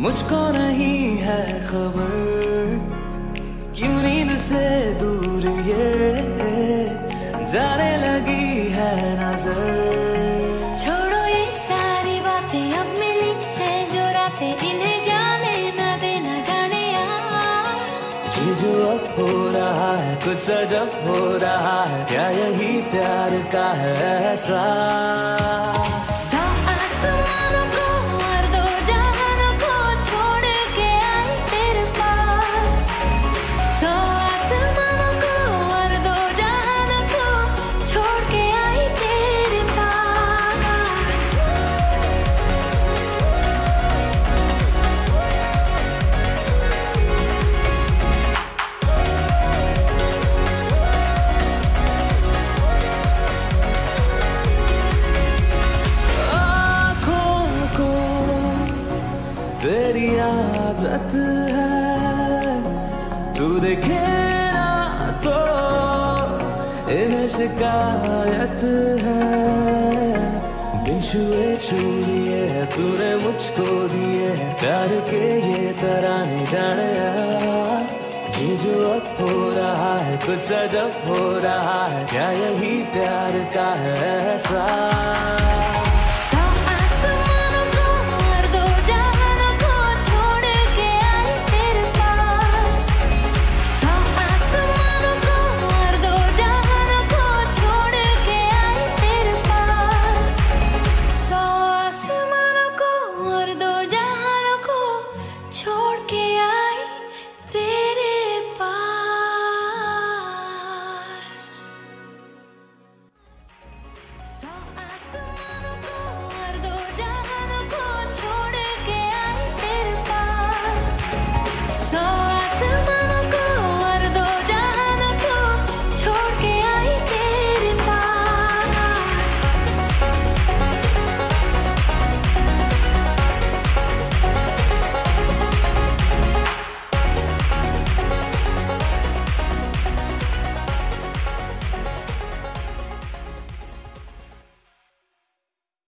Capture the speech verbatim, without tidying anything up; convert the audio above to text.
मुझको नहीं है खबर क्यों नींद से दूर ये जाने लगी है नजर। छोड़ो ये सारी बातें, अब मिली है जो रातें, इन्हें जाने ना देना जाने यार। ये जो अब हो रहा है कुछ अजब हो रहा है, क्या यही प्यार का है ऐसा। तेरी आदत है तू देखे ना तो इन्हें शिकायत है। बिन छुए छू लिए तूने मुझको दिए प्यार के ये तराने जाने यार। ये जो अब हो रहा है कुछ अजब हो रहा है, क्या यही प्यार का है ऐसा।